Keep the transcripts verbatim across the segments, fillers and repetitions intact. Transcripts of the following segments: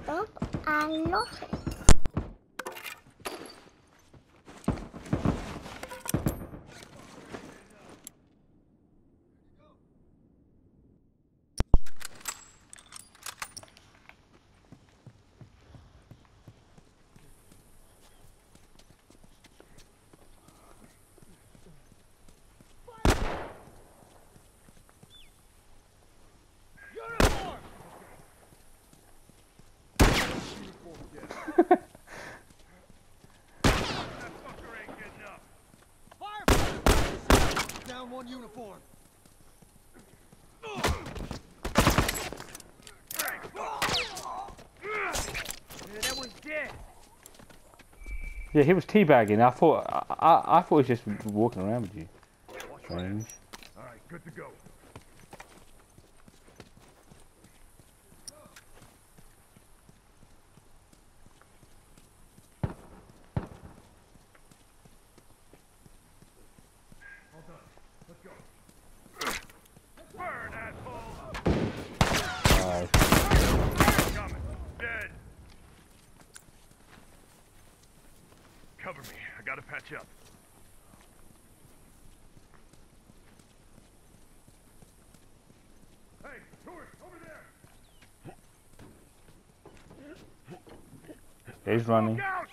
Stop and lock it. Down one uniform. Yeah, that one's dead. Yeah, he was teabagging. I thought I, I, I thought he was just walking around with you. Strange. All right, good to go. All done. Let's go. Burn, asshole! Alright. Coming. Dead. Cover me. I gotta patch up. Hey, tourist, over there. He's running. Look out!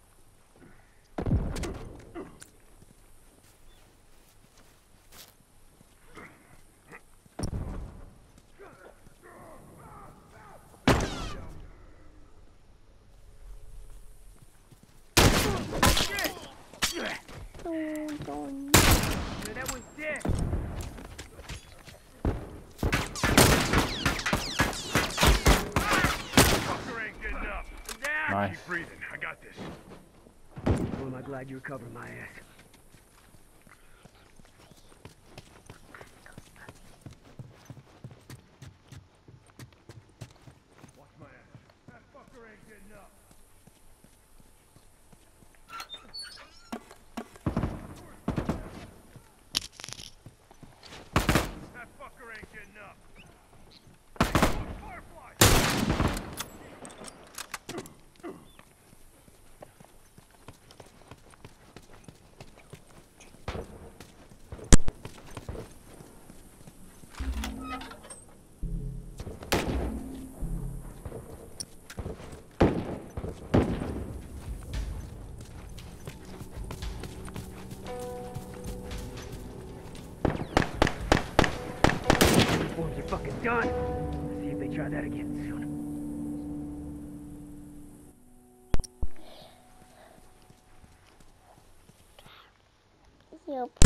Don't. Yeah, that one's dead. Fucker ain't getting up. Down. Nice. Keep breathing. I got this. Well, am I glad you recovered my ass. Watch my ass. That fucker ain't getting up. That fucker ain't getting up. Firefly! Well, you're fucking done. Let's see if they try that again soon. Yup.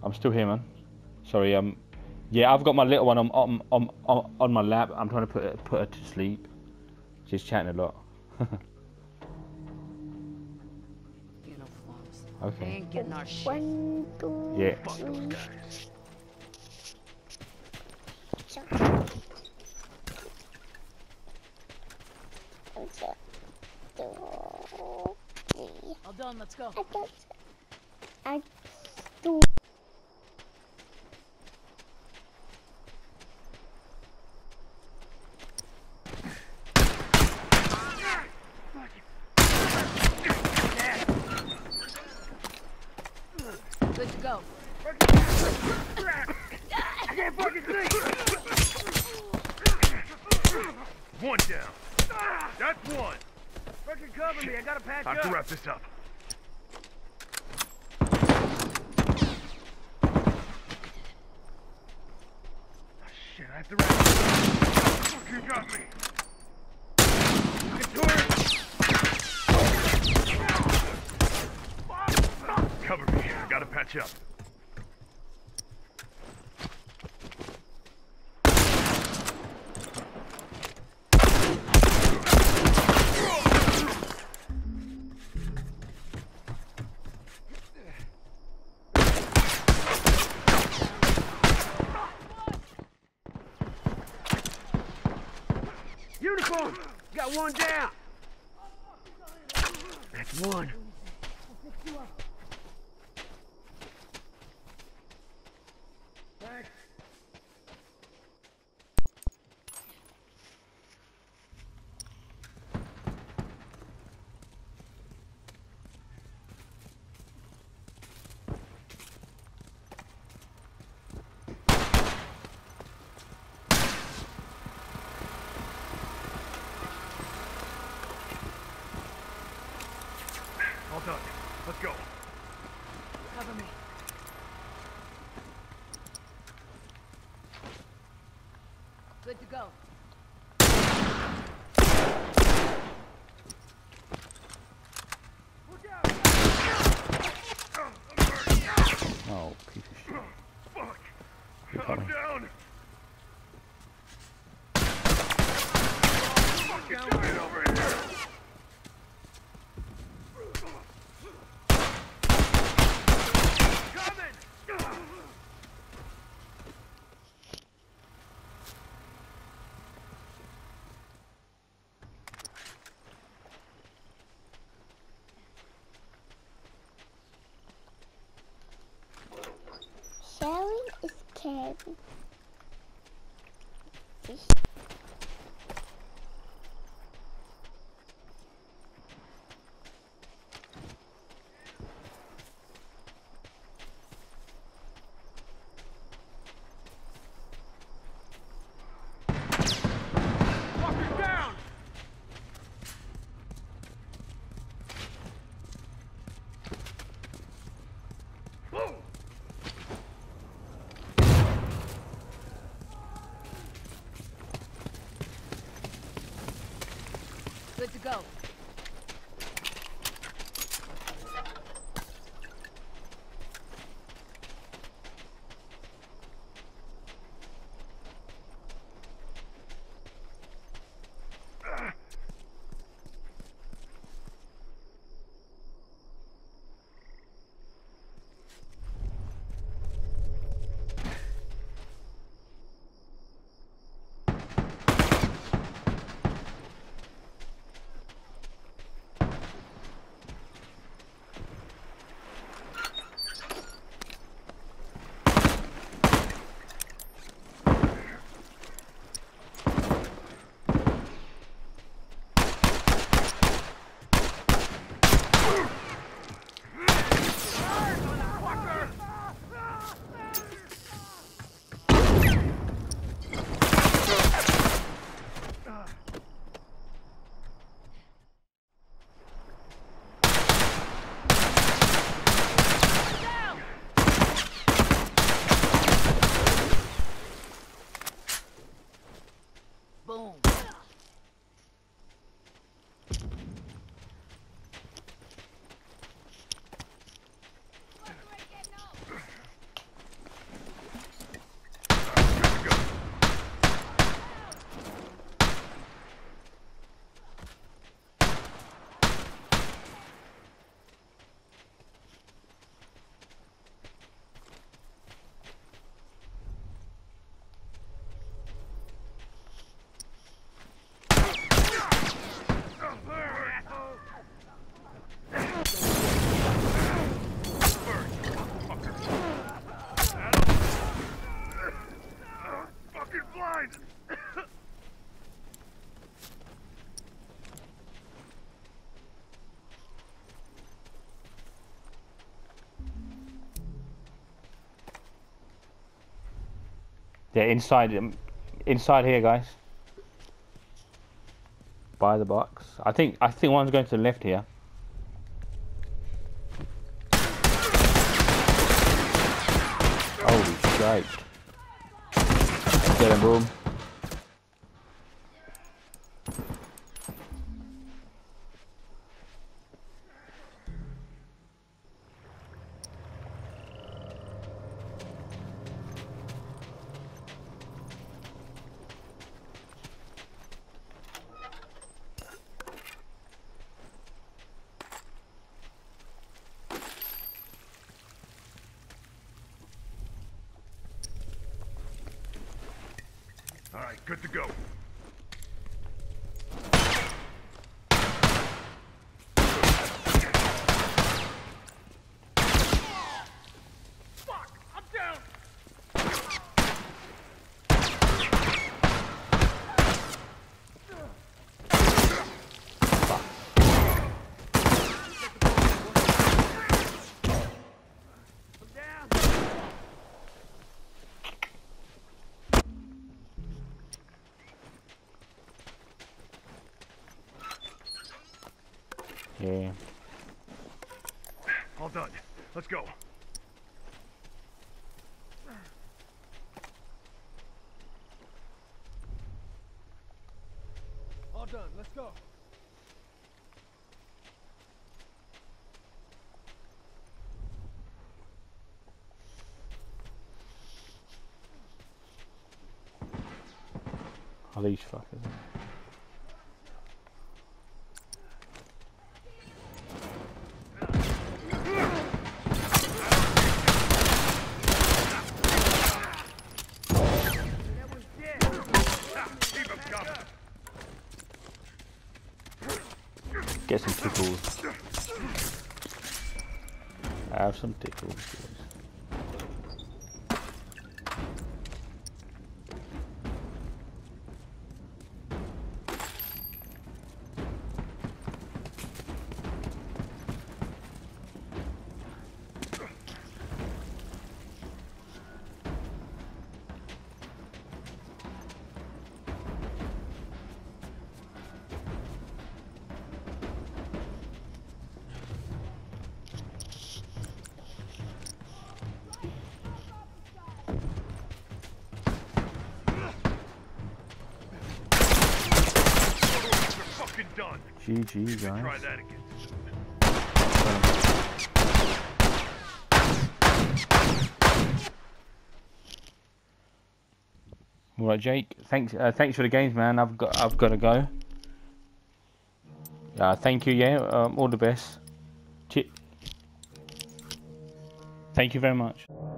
I'm still here, man. Sorry, um, yeah, I've got my little one on on on on, on my lap. I'm trying to put her, put her to sleep. She's chatting a lot. Uniforms. Okay. We ain't getting our shit. One, two, Yeah. Fuck those three. guys. So. And so, two, three. All done, let's go. I guess I do. Good to go. I can't fucking see! One down. That's one. Fucking cover me, I gotta patch Time up. to wrap this up. Oh, shit, I have to wrap this up. Fuck, you got me. Get to her. Cover me. I gotta patch up. Uniform! Got one down! That's one. Thanks. All done. Let's go. Cover me. Good to go. Oh, piece of shit. Fuck. You're I'm coming. down. Fucking giant over here. Coming. Sharing is caring. Fucking down. Whoa. Good to go. Yeah, inside, um, inside here, guys. By the box. I think I think one's going to the left here. Holy shit! Get him, boom. All right, good to go. Fuck! I'm down! Yeah. All done. Let's go. All done. Let's go. Oh, these fuckers. Get some tickles. Have some tickles. Done. G G, Try guys. that again. All right, Jake. Thanks. Uh, thanks for the games, man. I've got. I've got to go. Uh, thank you. Yeah. Um, all the best. Che- Thank you very much.